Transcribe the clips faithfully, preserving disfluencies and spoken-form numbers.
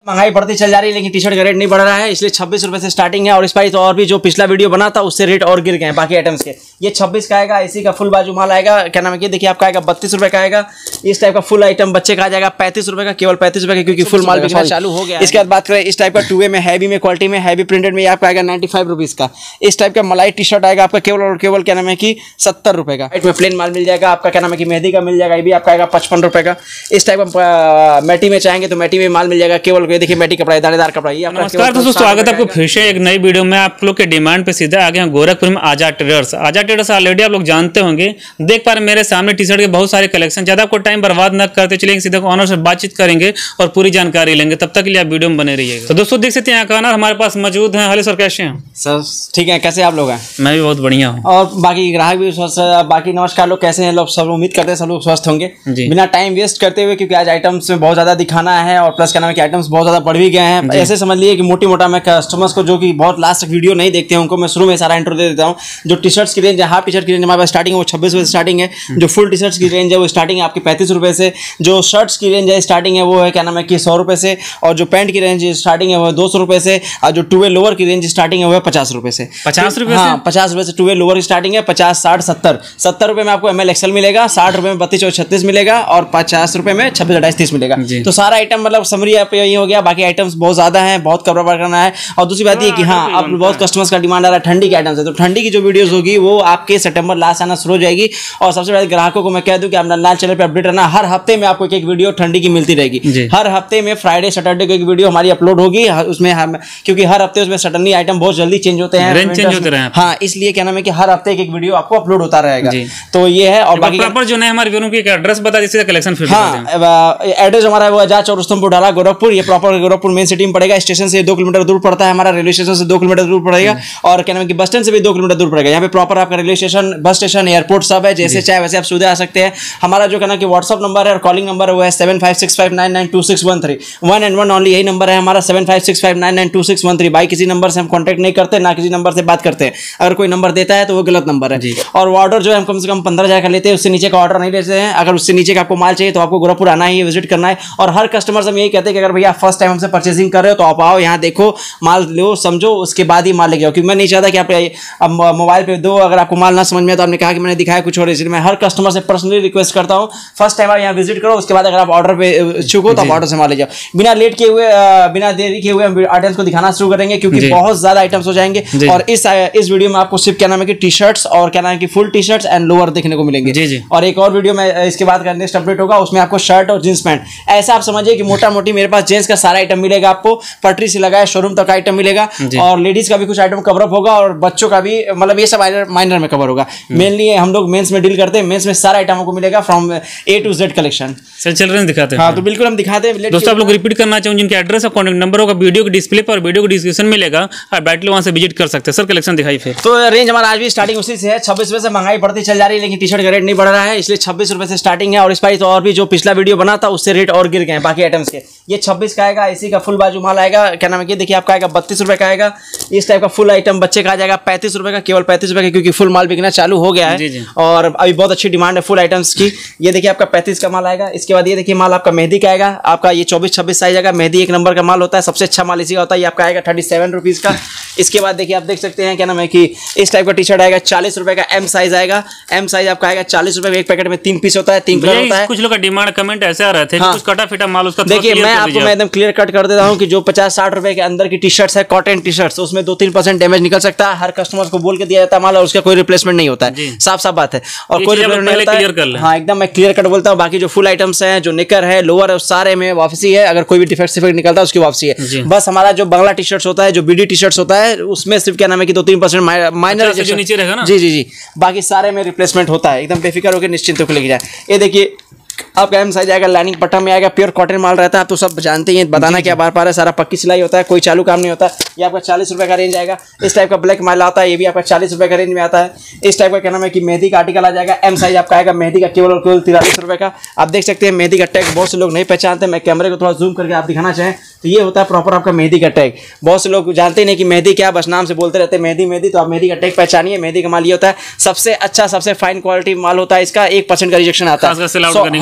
महंगाई बढ़ती चल जा रही है लेकिन टी शर्ट का रेट नहीं बढ़ रहा है, इसलिए छब्बीस रुपए से स्टार्टिंग है। और इस बार तो और भी जो पिछला वीडियो बना था उससे रेट और गिर गए हैं बाकी आइटम्स के। ये छब्बीस का आएगा, इसी का फुल बाजू माल आएगा, क्या नाम है कि देखिए आपका आएगा बत्तीस रुपए का आएगा। इस टाइप का फुल आइटम बच्चे का आ जाएगा पैंतीस रुपए का, केवल पैंतीस रुपए का, क्योंकि फुल माल बिकना चालू हो गया। इसके बाद बात करें इस टाइप का टू वे में हैवी में क्वालिटी में हैवी प्रिंटेड में आपका आएगा नाइन्टी फाइव रुपीज का। इस टाइप का मलाई टी शर्ट आएगा आपका केवल और केवल क्या नाम है कि सत्तर रुपए का। में प्लेन माल मिल जाएगा आपका, क्या नाम है कि मेहंदी का मिल जाएगा, ये भी आपका आएगा पचपन रुपए का। इस टाइप का मैटी में चाहेंगे तो मैटी में माल मिल जाएगा केवल, देखिए मैटी कपड़ा दानेदार कपड़ा। नमस्कार दोस्तों, स्वागत है आपको फिर से एक नई वीडियो में। आप लोग के डिमांड पे सीधा आ गए हैं गोरखपुर में Azad traders. Azad traders already आप लोग जानते होंगे, देख पा रहे हैं मेरे सामने टी शर्ट के बहुत सारे कलेक्शन। ज्यादा आपको टाइम बर्बाद न करते चलेंगे, सीधा ऑनर से बातचीत करेंगे और पूरी जानकारी लेंगे। तब तक के लिए आप वीडियो में बने रहिएगा। तो दोस्तों देख सकते हैं यहाँ ऑनर हमारे पास मौजूद है। हेलो सर, कैसे हैं सर? ठीक है, कैसे आप लोग हैं? मैं भी बहुत बढ़िया हूँ और बाकी ग्राहक भी स्वस्थ। बाकी नमस्कार लोग, कैसे हैं लोग? सब उम्मीद करते हैं सब लोग स्वस्थ होंगे बिना टाइम वेस्ट करते हुए, क्योंकि आज आइटम्स में बहुत ज्यादा दिखाना है और प्लस क्या नाम है कि आइटम्स बहुत ज्यादा बढ़ भी गए हैं। ऐसे समझ लिए कि मोटी मोटा मैं कस्टमर्स को जो कि बहुत लास्ट तक वीडियो नहीं देखते हैं उनको मैं शुरू में सारा इंट्रो दे देता हूँ। जो टी शर्ट्स की रेंज है, हाफ टी शर्ट की रेंज हमारे पास स्टार्टिंग है वो छब्बीस रुपये से स्टार्टिंग है। जो फुल टी शर्ट्स की रेंज है वो स्टार्टिंग है आपकी पैंतीस रुपये से। जो शर्ट्स की रेंज है स्टार्टिंग है वो है क्या नाम है कि सौ रुपये से। और जो पैंट की रेंज स्टार्टिंग है वो है दो सौ रुपये से। और जो टूवे लोअर की रेंज स्टार्टिंग है वो है पचास रुपये से। पचास रुपये हाँ, पचास रुपये से टूवे लोअर की स्टार्टिंग है। पचास साठ सत्तर सत्तर रुपये में आपको एम एल एक्सएल मिलेगा, साठ रुपये में बत्तीस और छत्तीस मिलेगा, और पचास रुपये में छब्बीस अट्ठाईस तीस मिलेगा। तो सारा आइटम मतलब समरी आप यही हो गया। बाकी आइटम्स बहुत ज्यादा है, बहुत कवर करना है। और दूसरी बात ये कि हाँ, अब बहुत कस्टमर्स का डिमांड आ रहा है ठंडी के आइटम्स है, तो ठंडी की जो वीडियोस होगी वो आपके सितंबर लास्ट आना शुरू हो जाएगी। और सबसे पहले ग्राहकों को मैं कह दूं कि आप नन्ना चैनल पे अपडेट रहना। हर हफ्ते में आपको एक एक वीडियो ठंडी की मिलती रहेगी। हर हफ्ते में फ्राइडे सैटरडे को एक वीडियो हमारी अपलोड होगी उसमें हम, क्योंकि हर हफ्ते उसमें सडनली आइटम बहुत जल्दी चेंज होते हैं, रेंज चेंज होते हैं। हाँ, इसलिए क्या नाम है कि हर हफ्ते एक एक वीडियो आपको अपलोड होता रहेगा। तो ये है। और बाकी प्रॉपर जो है हमारे व्यूअरों की एड्रेस बता दीजिए, कलेक्शन फिर। हाँ, एड्रेस हमारा वो आजाद चौक रुस्तमपुर ढाला गोरखपुर। ये प्रॉपर गोरखपुर मेन सिटी में पड़ेगा। स्टेशन से दो किलोमीटर दूर पड़ता है, हमारा रेलवे स्टेशन से दो किलोमीटर दूर पड़ेगा। और क्या नाम है कि बस स्टैंड से भी दो किलोमीटर दूर पड़ेगा। यहाँ पे प्रॉपर आपका railway station, bus station, airport सब है। जैसे चाहे वैसे आप सुविधा आ सकते हैं। हमारा जो कहना कि व्हाट्सअप नंबर है और कॉलिंग नंबर है वो है seven five six five nine nine two six one three. One and one only यही नंबर है हमारा, seven five six five nine nine two six one three. By किसी नंबर से हम कॉन्टैक्ट नहीं करते, ना किसी नंबर से बात करते हैं। अगर कोई नंबर देता है तो वो गलत नंबर है। और ऑर्डर जो है हम कम से कम पंद्रह हजार का लेते हैं, उससे नीचे का ऑर्डर नहीं लेते हैं। अगर उससे नीचे का आपको माल चाहिए तो आपको गोरखपुर आना ही, विजिट करना है। और हर कस्टमर से हम यही कहते हैं कि अगर भैया फर्स्ट टाइम हमसे परचेसिंग कर रहे हो तो आप आओ, यहाँ देखो, माल लो, समझो, उसके बाद ही माल लेके आओ। क्योंकि मैं नहीं चाहता कि आप अब मोबाइल पे दो, अगर आपको माल ना समझ में तो आपने कहा कि मैंने दिखाया कुछ और। इसलिए मैं हर कस्टमर से पर्सनली रिक्वेस्ट करता हूँ, फर्स्ट टाइम आप यहाँ विजिट करो, उसके बाद अगर आप ऑर्डर पे इच्छुक हो तो आप ऑर्डर से माल ले जाओ। बिना लेट किए हुए, बिना देरी किए हुए हम आइटम्स को दिखाना शुरू करेंगे, क्योंकि बहुत ज्यादा आइटम्स हो जाएंगे। और इस इस वीडियो में आपको सिर्फ क्या नाम है कि टी शर्ट्स और क्या नाम है कि full T shirts and lower देखने को मिलेंगे। और एक और वीडियो में इसके बाद का नेक्स्ट अपडेट होगा, उसमें आपको शर्ट और जींस पैंट, ऐसा आप समझिए कि मोटा मोटी मेरे पास जेंट्स का सारा आइटम मिलेगा आपको, पटरी से लगाए शोरूम तक आइटम मिलेगा। और लेडीज का भी कुछ आइटम कवर अप होगा और बच्चों का भी, मतलब ये सब माइनर में कवर होगा। मेनली हम लोग मेंस में डील करते हैं, मेंस में सारा आइटम आपको मिलेगा from A to Z collection. Sir चल रहे हैं, दिखाते हैं। हाँ, तो बिल्कुल हम दिखाते हैं। दोस्तों आप लोग रिपीट करना चाहूँ, जिनके एड्रेस और कॉन्टैक्ट नंबर होगा वीडियो के डिस्प्ले पर, वीडियो के डिस्क्रिप्शन में मिलेगा, आप डायरेक्टली वहां से विजिट कर सकते हैं। सर कलेक्शन दिखाई फिर। तो रेंज हमारा आज भी स्टार्टिंग उसी से है, छब्बीस रुपए से। महंगाई बढ़ती चल जा रही है लेकिन टी शर्ट का रेट नहीं बढ़ रहा है, इसलिए छब्बीस रुपए से स्टार्टिंग है। और इस बार तो और भी जो पिछला वीडियो बना था उससे रेट और गिर गए हैं बाकी आइटम्स के। ये छब्बीस का आएगा, इसी का फुल बाजू माल आएगा, क्या नाम है कि देखिए आपका आएगा बत्तीस रुपए का आएगा। इस टाइप का फुल आइटम बच्चे का आ जाएगा पैंतीस रुपए का, केवल पैंतीस रुपए का, क्योंकि फुल माल बिकना चालू हो गया है। जी जी। और अभी बहुत अच्छी डिमांड है फुल आइटम्स की। ये देखिए आपका पैंतीस का माल आएगा। इसके बाद ये देखिए माल आपका मेहंदी का आएगा, आपका ये चौबीस छब्बीस साइज आएगा। मेहंदी एक नंबर का माल होता है, सबसे अच्छा माल इसी का होता है। ये आपका आएगा थर्टी सेवन रुपीज का। इसके बाद देखिए आप देख सकते हैं क्या नाम है कि इस टाइप का टी शर्ट आएगा चालीस रुपए का, एम साइज आएगा। एम साइज आपका आएगा चालीस रुपए का। एक पैकेट में तीन पीस होता है, तीन कलर होता है। कुछ लोग का डिमांड कमेंट ऐसे आ रहे थे, कुछ कटा फिटा माल उसका। देखिए मैं आपको मैं एकदम क्लियर कट कर देता हूँ कि जो पचास साठ रुपए के अंदर की टी शर्ट्स है, कॉटन टी शर्ट्स, उसमें दो तीन परसेंट डैमेज निकल सकता है। हर कस्टमर को बोल के दिया जाता है माल, और उसका कोई रिप्लेसमेंट नहीं होता है। साफ साफ बात है। और कोई रिप्लेसमेंट नहीं होता है। हाँ, एकदम मैं क्लियर कट बोलता हूँ। बाकी जो फुल आइटम्स हैं, जो निकर है, लोअर है, सारे में वापसी है। अगर कोई भी डिफेक्ट सिफेक्ट निकलता है उसकी वापसी है। बस हमारा जो बांग्ला टी शर्ट्स होता है, जो बीडी टी शर्ट्स होता है, उसमें सिर्फ क्या नाम है कि दो तीन परसेंट माइनर नीचे रहेगा ना। जी जी जी। बाकी सारे में रिप्लेसमेंट होता है। एकदम बेफिक्र होकर निश्चिंत होकर लेके जाए। ये देखिए आपका एम साइज आएगा, लाइनिंग पट्टा में आएगा, प्योर कॉटन माल रहता है। आप तो सब जानते ही हैं, बताना क्या बार बार है। सारा पक्की सिलाई होता है, कोई चालू काम नहीं होता। ये आपका चालीस रुपए का रेंज आएगा। इस टाइप का ब्लैक माल आता है, ये भी आपका चालीस रुपए का रेंज में आता है। इस टाइप का क्या नाम है कि मेहंदी का आर्टिकल आ जाएगा। एम साइज आपका आएगा मेहंदी का केवल और केवल तिरालीस रुपए का। आप देख सकते हैं मेहंदी का टैग बहुत से लोग नहीं पहचानते। मैं कैमरे को थोड़ा जूम करके आप दिखाना चाहें तो ये होता है प्रॉपर आपका मेहंदी का टैग। बहुत से लोग जानते ही नहीं कि मेहंदी क्या, बस नाम से बोलते रहते हैं मेहंदी मेहंदी। तो आप मेहंदी का टैग पहचानिए। मेहंदी का माल ये होता है सबसे अच्छा, सबसे फाइन क्वालिटी माल होता है। इसका एक परसेंट का रिजेक्शन आता है।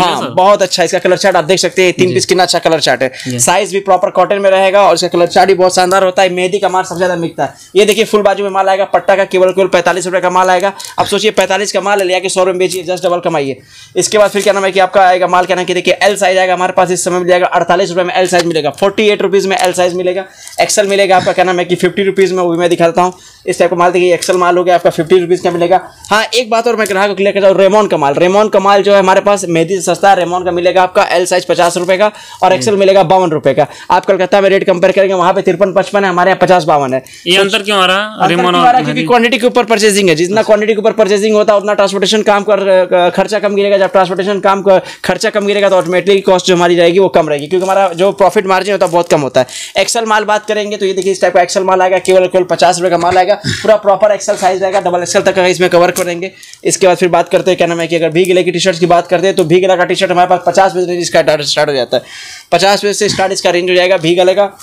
हाँ बहुत अच्छा इसका कलर चार्ट आप देख सकते हैं, तीन पीस कितना अच्छा कलर चार्ट है, साइज भी प्रॉपर कॉटन में रहेगा और इसका कलर चार्ट भी बहुत शानदार होता है। मेहंदी का माल सबसे ज्यादा बिकता है। ये देखिए फुल बाजू में माल आएगा, पट्टा का केवल केवल पैंतालीस रुपए का माल आएगा। अब सोचिए पैंतालीस का माल लिया कि सौ रुपए बेचिए, जस्ट डबल कमाइए। इसके बाद फिर क्या नाम है कि आपका आएगा माल क्या नाम कि देखिए एल साइज आएगा हमारे पास इस समय मिल जाएगा अड़तालीस रुपए में एल साइज मिलेगा, फोर्टी एट रुपीज में एल साइज मिलेगा। एक्सल मिलेगा आपका क्या नाम है कि फिफ्टी रुपीज में, वो भी मैं दिखाता हूँ। इस टाइप का माल देखिए एक्सल माल हो गया आपका फिफ्टी रुपीज का मिलेगा। हाँ एक बात और मैं ग्राहक को क्लियर करता हूँ, रेमॉन का माल, रेमॉन का माल जो है हमारे पास मेहंदी से सस्ता है। रेमॉन का मिलेगा आपका एल साइज पचास रुपए का और एक्सल मिलेगा बावन रुपए का। आप कलकत्ता में रेट कंपेयर करेंगे वहाँ पे तिरपन पचपन है, हमारे यहाँ पचास बावन है। ये अंतर क्यों आ रहा है? क्योंकि क्वांटिटी के ऊपर परचेजिंग है, जितना क्वांटिटी के ऊपर परचेजिंग होता है उतना ट्रांसपोर्टेशन काम कर खर्चा कम गिरेगा। जब ट्रांसपोर्टेशन काम खर्चा कम गिरेगा तो ऑटोमेटिकली कॉस्ट जो हमारी रहेगी वो कम रहेगी, क्योंकि हमारा जो प्रॉफिट मार्जिन होता है बहुत कम होता है। एक्सल माल बात करेंगे तो ये देखिए इस टाइप का एक्सल माल आएगा, केवल केवल पचास रुपए का माल आएगा, पूरा प्रॉपर एक्सल साइज रहेगा, डबल एक्सल तक का इसमें कवर करेंगे। इसके बाद फिर बात करते हैं क्या नाम है कि अगर भी गिले की टी शर्ट की बात करते हैं तो भी गिला का टी शर्ट हमारे पास पचास रुपये रेंज इसका स्टार्ट हो जाता है, पचास रुपये से स्टार्ट इसका रेंज हो जाएगा भी गले का।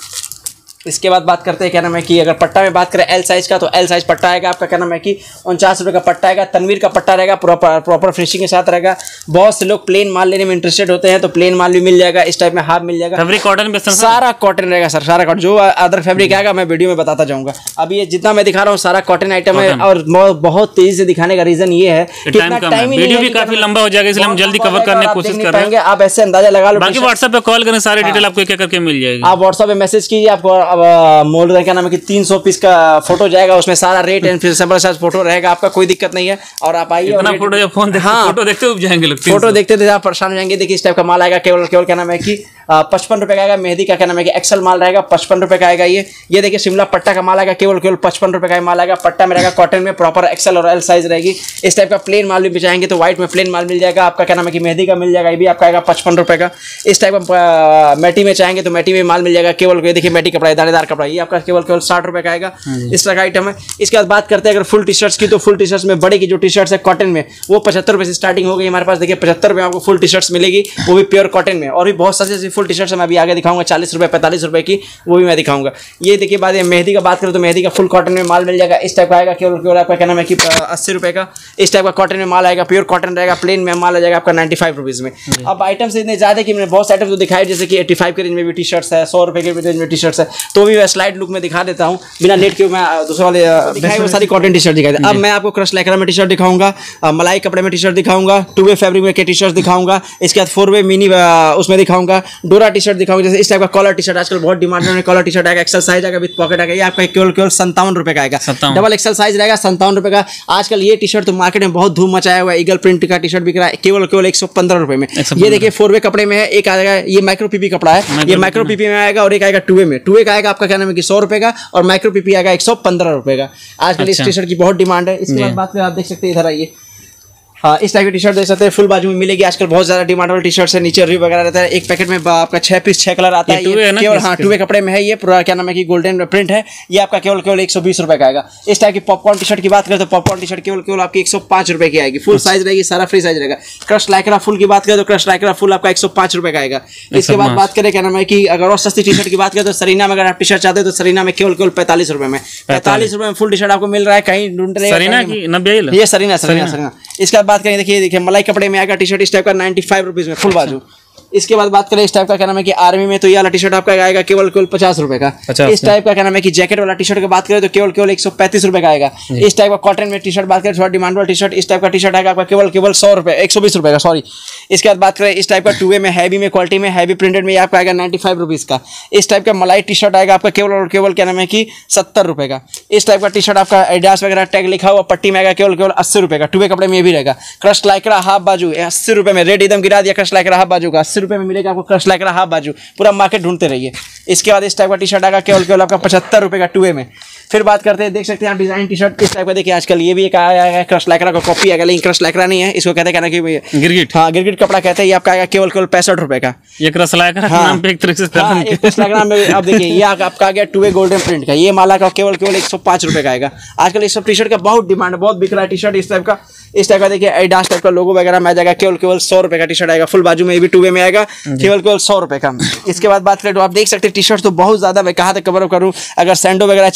इसके बाद बात करते हैं क्या नाम है कि अगर पट्टा में बात करें एल साइज का तो एल साइज पट्टा आएगा आपका क्या नाम है कि उनचास रुपये का पट्टा आएगा। तनवीर का पट्टा रहेगा, प्रॉपर प्रॉपर फिनिशिंग के साथ रहेगा। बहुत से लोग प्लेन माल लेने में इंटरेस्टेड होते हैं तो प्लेन माल भी मिल जाएगा, इस टाइप में हाफ मिल जाएगा। फैब्रिक कॉटन सारा कॉटन रहेगा सर, सारा कॉटन। जो अदर फैब्रिक आएगा मैं वीडियो में बताता जाऊंगा। अभी ये जितना मैं दिखा रहा हूँ सारा कॉटन आइटम है और बहुत तेजी से दिखाने का रीजन ये है कितना टाइम वीडियो भी काफी लंबा हो जाएगा, इसलिए हम जल्दी कवर करने की कोशिश कर रहे हैं। आप ऐसे अंदाजा लगा लो, बाकी व्हाट्सएप पे कॉल करें, सारी डिटेल आपको क्या करके मिल जाएगी। आप व्हाट्सएप पे मैसेज कीजिए, आपको क्या नाम है कि तीन सौ पीस का फोटो जाएगा, उसमें सारा रेट एंड फिर सब फोटो रहेगा, आपका कोई दिक्कत नहीं है। और आप आइए फोटो या फोन देखते, हाँ, फोटो देखते हुए जाएंगे, फोटो देखते थे आप परेशान हो जाएंगे। देखिए इस टाइप का माल आएगा, केवल केवल क्या नाम है कि पचपन रुपए का आएगा। मेहंदी का क्या नाम है कि एक्सल माल रहेगा, पचपन रुपए का आएगा। ये ये देखिए शिमला पट्टा का माल आएगा, केवल केवल पचपन रुपए का माल आएगा। पट्टा में रहेगा कॉटन में, प्रॉपर एक्सल और एल साइज रहेगी। इस टाइप का प्लेन माल भी बिछाएंगे तो व्हाइट में प्लेन माल मिल जाएगा आपका क्या नाम है कि मेहंदी का मिल जाएगा, ये भी आपका आएगा पचपन रुपए का। इस टाइप का मैटी में चाहेंगे तो मैटी में माल मिल जाएगा, केवल देखिए मैटी कपड़ा, दानेदार कपड़ा, ये आपका केवल केवल साठ रुपए का आएगा। इस तरह का आइटम है। इसके बाद बात करते हैं अगर फुल टी शर्ट्स की तो फुल टी शर्ट्स में बड़े की जो टी शर्ट्स है कॉटन में वो पचहत्तर रुपए से स्टार्टिंग हो गई हमारे पास। देखिए पचहत्तर रुपए आपको फुल टी शर्ट्स मिलेगी, वो भी प्योर कॉटन में। और भी बहुत सारी फुल टी शर्ट्स मैं अभी आगे दिखाऊंगा, चालीस रुपए पैंतालीस रुपए की, वो भी मैं दिखाऊंगा। ये देखिए बाद मेहंदी का बात करें तो मेहंदी का फुल कॉटन में माल मिल जाएगा, इस टाइप का आएगा, केवल केवल आपका क्या नाम है कि अस्सी रुपए का। इस टाइप का कॉटन में माल आएगा, प्योर कॉटन रहेगा, प्लेन में माल आ जाएगा आपका नाइन्टी फाइव रुपीज में। अब आइटम्स इतने ज्यादा कि मैंने बहुत से आइटम्स दिखाए, जैसे कि एट्टी फाइव के रेंज में भी टी शर्ट्स है, सौ रुपए के रेंज में टी शर्ट्स है, तो भी मैं स्लाइड लुक में दिखा देता हूँ बिना नेट के। मैं दूसरे वाले दिखाई वो सारी कॉटन टी शर्ट दिखाई दे। अब मैं आपको क्रश लैक्रा में टी शर्ट दिखाऊंगा, मलाई कपड़े में टी शर्ट दिखाऊंगा, टू वे फैब्रिक में के टी शर्ट दिखाऊंगा, इसके बाद फोर वे मिनी उसमें दिखाऊंगा, डोरा टी शर्ट दिखाऊंगा। जैसे इस टाइप का कॉलर टी शर्ट आजकल बहुत डिमांड में, कॉलर टी शर्ट आएगा, एक्सल साइज आएगा विद पॉकेट आएगा, ये आपका केवल केवल संतावन रुपए का आएगा, डबल एक्सल साइज रहेगा, संतावन रुपए का। आजकल ये टी शर्ट तो मार्केट में बहुत धूम मचाया हुआ है, ईगल प्रिंट का टी शर्ट बिक रहा है केवल केवल एक सौ पंद्रह रुपए में। ये देखिए फोर वे कपड़े में है, एक आएगा ये माइक्रो पीपी कपड़ा है, ये माइक्रो पीपी में आएगा, और एक आएगा टू वे में। टू वे का आएगा आपका क्या नाम है कि सौ रुपए का, और माइक्रो पीपी आएगा एक सौ पंद्रह रुपए का। आजकल इस टी शर्ट की बहुत डिमांड है। इसके बाद बात करें, आप देख सकते हैं इधर आइए, हाँ इस टाइप की टी शर्ट देख सकते हैं, फुल बाजू में मिलेगी। आजकल बहुत ज्यादा डिमांड वाली टी शर्ट है, नीचे रिव वगैरह रहता है। एक पैकेट में आपका छह पीस छह कलर आता है, ये केवल हाँ टू वे कपड़े में है। ये पूरा क्या नाम है कि गोल्डन प्रिंट है, ये आपका केवल केवल एक सौ बीस रुपए का आएगा। इस टाइप की पॉपकॉर्न टी शर्ट की बात करें तो पॉपकॉर्न टी शर्ट केवल केवल आपकी एक सौ पांच रुपए की आएगी, फुल साइज रहेगी, सारा फ्री साइज रहेगा। क्रश लाइक्रा फुल की बात करें तो क्रश लाइक्रा फुल आपका एक सौ पांच रुपए का आएगा। इसके बाद बात करें क्या नाम है कि अगर और सस्ती टी शर्ट की बात करें तो सरीना में अगर आप टी शर्ट चाहते हैं तो सरीना में केवल केवल पैंतालीस रुपए में, पैंतालीस रुपए में फुल टी शर्ट आपको मिल रहा है, कहीं ढूंढ रहे हैं ये सरीना सरीना सरीना। इसके बाद बात करें, देखिए देखिए मलाई कपड़े में आएगा टी शर्ट इस टाइप का नाइन्टी फाइव रुपीज में फुल बाजू। इसके बाद बात करें इस टाइप का क्या नाम है कि आर्मी में तो ये वाला टी शर्ट आपका आएगा केवल केवल पचास रुपए का। इस टाइप का क्या नाम है कि जैकेट वाला टी शर्ट की बात करें तो केवल केवल एक सौ पैंतीस रुपए का आएगा। इस टाइप का कॉटन में टी शर्ट बात करें, थोड़ा डिमांड वाला टी शर्ट, इस टाइप का टी शर्ट आएगा आपका केवल केवल सौ रुपए एक सौ बीस रुपए का, सॉरी। इसके बाद बात करें इस टाइप का टू वे में हैवी में क्वालिटी में हैवी प्रिंटेड में आपका आएगा नाइन्टी फाइव रुपीज का। इस टाइप का मलाई टी शर्ट आएगा आपका केवल और केवल क्या नाम है कि सत्तर रुपए का। इस टाइप का टी शर्ट आपका एडिडास वगैरह टैग लिखा हुआ पट्टी में आएगा केवल केवल अस्सी रुपए का, टू वे कपड़े में भी रहेगा। क्रश लाइक्रा हाफ बाजू अस्सी रुपए में, रेट एकदम गिरा दिया। क्रश लाइक्रा हाफ बाजू का अस्सी रुपए में मिलेगा आपको, क्रश लाइक्रा हाफ बाजू, पूरा मार्केट ढूंढते रहिए। इसके बाद इस टाइप का टी शर्ट आएगा केवल केवल आपका पचहत्तर रुपए का टू वे में। फिर बात करते हैं, देख सकते हैं आप डिजाइन टी शर्ट इस टाइप का। देखिए आजकल ये भी एक आया है क्रश लाइक्रा का कॉपी आएगा, लेकिन क्रश लाइक्रा नहीं है, इसको कहते हैं कि गिरगिट, हाँ गिरगिट कपड़ा कहते हैं। ये आपका आएगा केवल केवल पैंसठ रुपए का। ये क्रश लाइक्रा नाम पे एक तरह से क्रश लाइक्रा में आप देखिए ये आपका आ गया टू वे गोल्डन प्रिंट का, ये माला का केवल केवल एक सौ पांच रुपए का आएगा। आजकल इस सब टी शर्ट का बहुत डिमांड है, बहुत बिक रहा है टी शर्ट इस टाइप का। इस टाइप का देखिए एडिडास टाइप का लोगो वगैरह में आ जाएगा, केवल केवल सौ रुपए का टी शर्ट आएगा, फुल बाजू में ये भी टू वे में आएगा, केवल केवल सौ रुपए का। इसके बाद बात करें तो आप देख सकते हैं टी शर्ट तो बहुत ज्यादा, मैं कहाँ तक कवर अप करूँ। अगर सैंडो वगैरह चाहेंगे,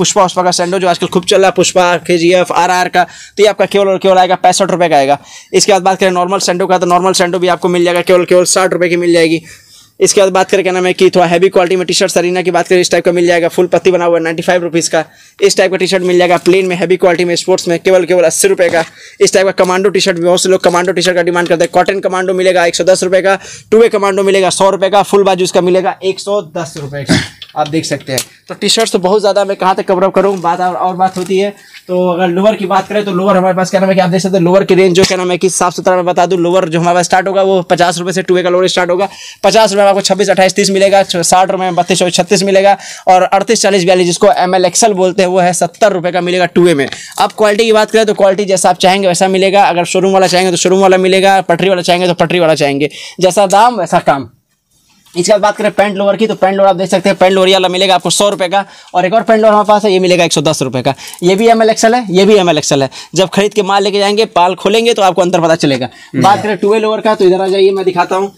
पुष्पा उष्पा का सैंडो जो आजकल खूब चल रहा है, पुष्पा के जी एफ आर आर का, तो ये आपका केवल और केवल आएगा पैंसठ रुपये का आएगा। इसके बाद बात करें नॉर्मल सैंडो का, तो नॉर्मल सैंडो भी आपको मिल जाएगा केवल केवल साठ रुपये की मिल जाएगी। इसके बाद बात करें क्या नाम है कि थोड़ा हैवी क्वालिटी में टी शर्ट सरीना की बात करें, इस टाइप का मिल जाएगा, फुल पत्ती बना हुआ है नाइन्टी फाइव रुपीज़ का। इस टाइप का टी शर्ट मिल जाएगा प्लेन में हैवी क्वालिटी में स्पोर्ट्स में केवल केवल अस्सी रुपये का। इस टाइप का कमांडो टी शर्ट, बहुत से लोग कमांडो टी शर्ट का डिमांड करते हैं। कॉटन कमांडो मिलेगा एक सौ दस रुपये का, टू वे कमांडो मिलेगा सौ रुपये का, फुल बाजू इसका मिलेगा एक सौ दस रुपये का। आप देख सकते हैं तो टी शर्ट्स तो बहुत ज़्यादा, मैं कहाँ तक कवर अप करूँ, बात और, और बात होती है। तो अगर लोअर की बात करें तो लोअर हमारे पास क्या नाम है कि आप देख सकते हैं लोअर की रेंज जो क्या नाम है कि साफ सुथरा मैं बता दूं, लोअर जो हमारे पास स्टार्ट होगा वो पचास रुपये से टू ए का लोअर स्टार्ट होगा। पचास रुपये में आपको छब्बीस अट्ठाईस तीस मिलेगा, साठ रुपये में बत्तीस चौबीस छत्तीस मिलेगा, और अड़तीस चालीस बयालीस जिसको एम एल एक्सल बोलते हैं वो है सत्तर रुपये का मिलेगा टू ए में। अब क्वालिटी की बात करें तो क्वालिटी जैसा आप चाहेंगे वैसा मिलेगा। अगर शोरूम वाला चाहेंगे तो शोरूम वाला मिलेगा, पटरी वाला चाहेंगे तो पटरी वाला चाहेंगे, जैसा दाम वैसा काम। इसके बाद बात करें पैंट लोअर की, तो पैंट लोअर आप देख सकते हैं पैंट लोअर वाला मिलेगा आपको सौ रुपये का, और एक और पैंट लोअर हमारे पास है ये मिलेगा एक सौ दस रुपये का। ये भी एम एल एक्सल है, ये भी एम एल एक्सल है। जब खरीद के माल लेके जाएंगे, पाल खोलेंगे तो आपको अंतर पता चलेगा। बात करें टू ए लोअर का, तो इधर आ जाइए मैं दिखाता हूँ।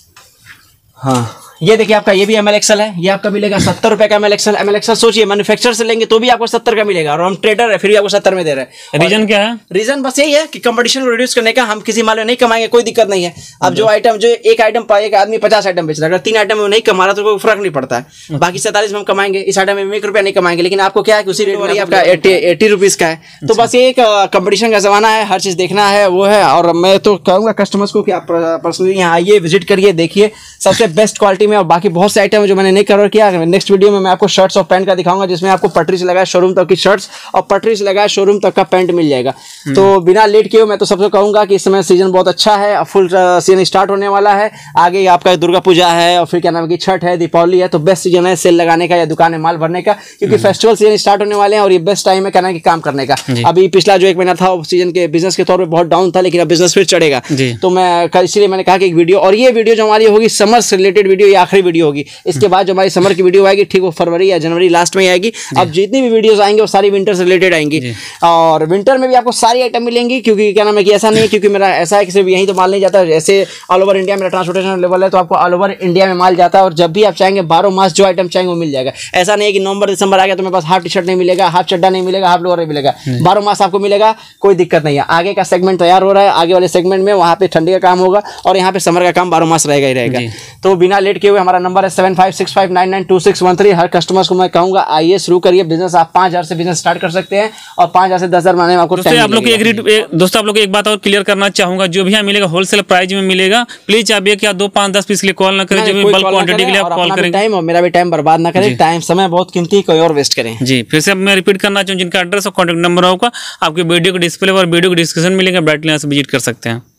हाँ ये देखिए आपका ये भी एम एल एक्सल है, ये आपका मिलेगा सत्तर रुपये का M L XL. M L XL सोचिए मैन्युफैक्चर से लेंगे तो भी आपको सत्तर का मिलेगा, और हम ट्रेडर है फिर भी आपको सत्तर में दे रहे हैं। रीजन क्या है? रीजन बस यही है कि कंपटीशन को रिड्यूस करने का। हम किसी माल में नहीं कमाएंगे, कोई दिक्कत नहीं है। अब जो आइटम जो एक आइटम एक आदमी पचास आइटम बेच रहा है, अगर तीन आइटम में नहीं कमा रहा तो कोई फर्क नहीं पड़ता है। बाकी सैंतालीस में हम कमाएंगे, इस आइटम में एक रुपया नहीं कमाएंगे, लेकिन आपको क्या है कि उसी रेट में आपका एट्टी रुपीज़ का है। तो बस ये एक कंपटीशन का जमाना है, हर चीज़ देखना है वो है। और मैं तो कहूँगा कस्टमर्स को कि आप पर्सनली यहाँ आइए, विजिट करिए, देखिए सबसे बेस्ट क्वालिटी में। और बाकी बहुत से आइटम जो मैंने नहीं कवर किया, नेक्स्ट वीडियो में मैं आपको शर्ट्स और पैंट का दिखाऊंगा, जिसमें आपको पटरी से लगाए शोरूम तक की शर्ट्स और पटरी से लगाए शोरूम तक का पैंट मिल जाएगा। तो बिना लेट किए मैं तो सबसे कहूंगा कि इस समय सीजन बहुत अच्छा है, फुल सीजन स्टार्ट होने वाला है। आगे आपका दुर्गा पूजा है और फिर क्या नाम है कि छठ है, दीपावली है, तो बेस्ट सीजन है सेल लगाने का या दुकान में माल भरने का, क्योंकि फेस्टिवल सीजन स्टार्ट होने वाले हैं और ये बेस्ट टाइम है कहना कि काम करने का। अभी पिछला जो एक महीना था सीजन के बिजनेस के तौर पर बहुत डाउन था, लेकिन अब बिजनेस फिर चढ़ेगा। तो मैं इसलिए मैंने कहा कि एक वीडियो, और ये वीडियो जो हमारी होगी समर से रिलेटेड वीडियो, ये आखिरी वीडियो होगी। इसके बाद जो हमारी समर की वीडियो आएगी ठीक वो फरवरी या जनवरी लास्ट में आएगी। अब जितनी भी वीडियोस आएंगे वो सारी विंटर से रिलेटेड आएंगी, और विंटर में भी आपको सारी आइटम मिलेंगी। क्योंकि क्या नाम है कि ऐसा नहीं है क्योंकि मेरा ऐसा है कि सिर्फ यहीं तो माल नहीं जाता है, जैसे ऑल ओवर इंडिया मेरा ट्रांसपोर्टेशन लेवल है, तो आपको ऑल ओवर इंडिया में माल जाता है। और जब भी आप चाहेंगे बारह मास जो आइटम चाहेंगे वो मिल जाएगा। ऐसा नहीं है कि नवंबर दिसंबर आ गया तो मेरे पास हाफ टी शर्ट नहीं मिलेगा, हाफ चड्डा नहीं मिलेगा, हाफ लोअर नहीं मिलेगा, बारह मास आपको मिलेगा, कोई दिक्कत नहीं है। आगे का सेगमेंट तैयार हो रहा है, आगे वाले सेगमेंट में वहाँ पे ठंडी का काम होगा और यहाँ पे समर का काम बारह मास रहेगा ही रहेगा। तो बिना लेट किए हुए हमारा नंबर है seven five six five nine nine two six one three. हर कस्टमर्स को मैं कहूंगा आइए शुरू करिए बिजनेस। आप पाँच हजार से बिजनेस स्टार्ट कर सकते हैं और पाँच हजार से दस हजार बनाने में आपको दोस्तों आप लोग एक दोस्तों आप लोग एक बात और क्लियर करना चाहूंगा, जो भी यहाँ मिलेगा होलसेल प्राइस में मिलेगा। प्लीज आप एक या दो पाँच दस पीस के लिए कॉल ना करें, जो भी बल्क क्वांटिटी के लिए आप कॉल करेंगे। टाइम और मेरा भी टाइम बर्बाद ना करें, टाइम समय बहुत कीमती, कोई और वेस्ट करें। जी फिर से मैं रिपीट करना चाहूँ, जिनका एड्रेस और कॉन्टेक्ट नंबर होगा आपके वीडियो को डिस्प्ले और वीडियो को डिस्क्रिप्शन मिलेगा, ब्राइटली यहाँ से विजिट कर सकते हैं।